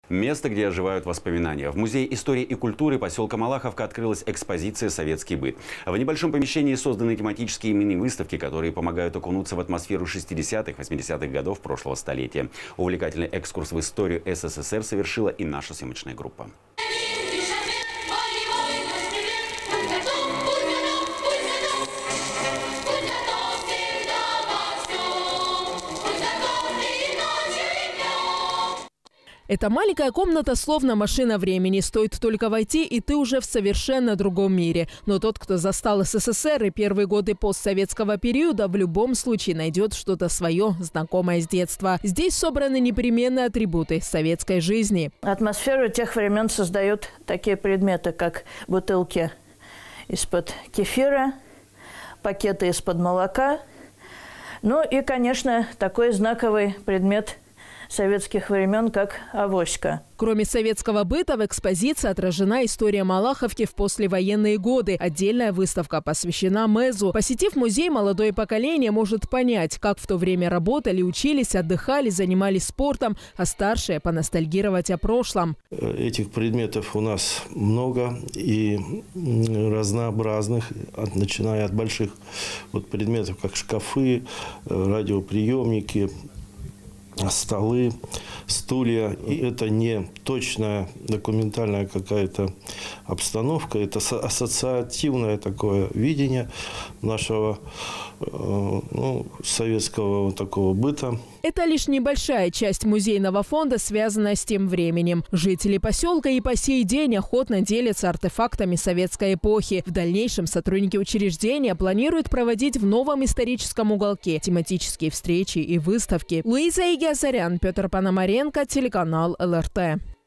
Место, где оживают воспоминания. В Музее истории и культуры поселка Малаховка открылась экспозиция «Советский быт». В небольшом помещении созданы тематические мини-выставки, которые помогают окунуться в атмосферу 60-х, 80-х годов прошлого столетия. Увлекательный экскурс в историю СССР совершила и наша съемочная группа. Эта маленькая комната словно машина времени. Стоит только войти, и ты уже в совершенно другом мире. Но тот, кто застал СССР и первые годы постсоветского периода, в любом случае найдет что-то свое, знакомое с детства. Здесь собраны непременные атрибуты советской жизни. Атмосферу тех времен создают такие предметы, как бутылки из-под кефира, пакеты из-под молока. Ну и, конечно, такой знаковый предмет советских времен, как авоська. Кроме советского быта в экспозиции отражена история Малаховки в послевоенные годы. Отдельная выставка посвящена МЭЗу. Посетив музей, молодое поколение может понять, как в то время работали, учились, отдыхали, занимались спортом, а старшие поностальгировать о прошлом. Этих предметов у нас много и разнообразных, начиная от больших предметов, как шкафы, радиоприемники, столы, стулья. И это не точная документальная какая-то обстановка, это ассоциативное такое видение нашего советского такого быта. Это лишь небольшая часть музейного фонда, связанная с тем временем. Жители поселка и по сей день охотно делятся артефактами советской эпохи. В дальнейшем сотрудники учреждения планируют проводить в новом историческом уголке тематические встречи и выставки. Луиза Игиазарян, Петр Пономаренко, телеканал ЛРТ.